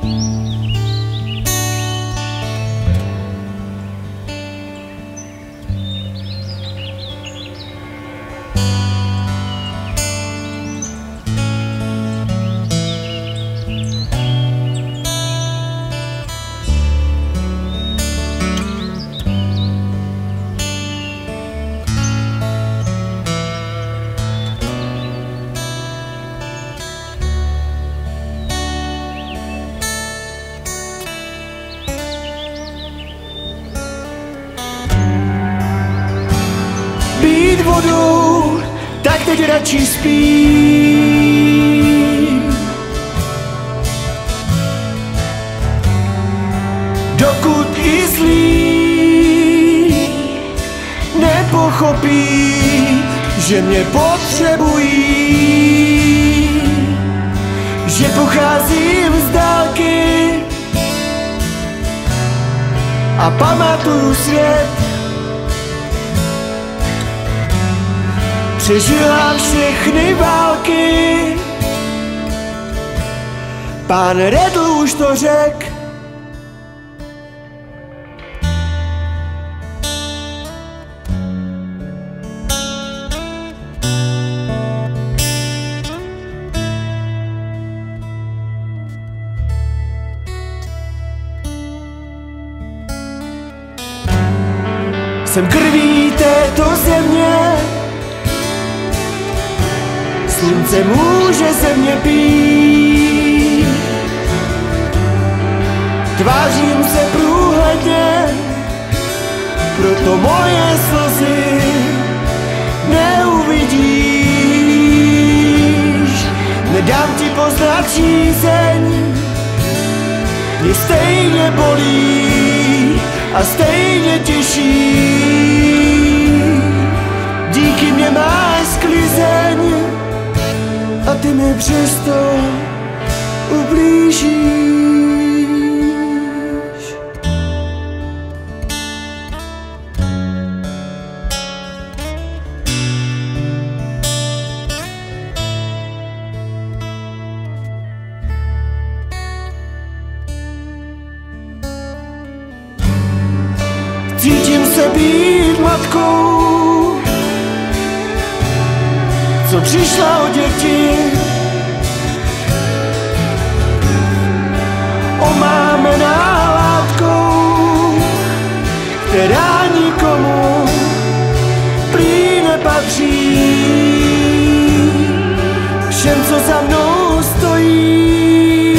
Být vodou, tak teď radši spím. Dokud i zlí nepochopí, že mě potřebují, že pocházím z dálky a pamatuju svět. Přežila všechny války, pán Redl už to řek. Jsem krví této země, slunce může ze mě pít. Tvářím se průhledně, proto moje slzy neuvidíš. Nedám ti poznat žízeň, mě stejně bolí a stejně těší. Díky mě máš sklizeň a ty mi přesto ublížíš. Cítím se být matkou, co přišla o děti. Omámená látkou, která nikomu prý nepatří. Všem, co za mnou stojí,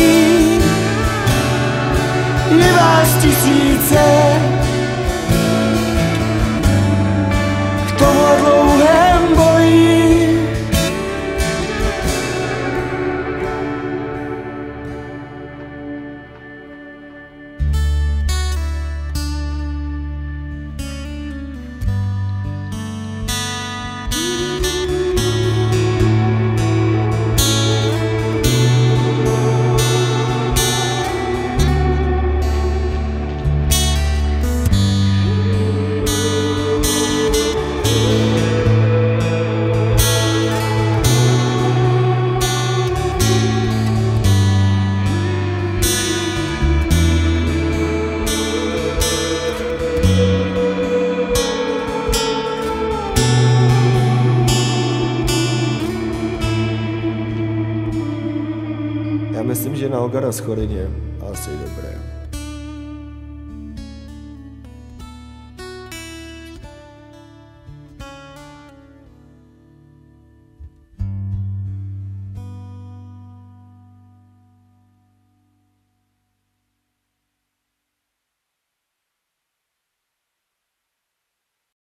je vás tisíce. V tomhle dlouhém boji Já myslím, že na Ogara Schorině asi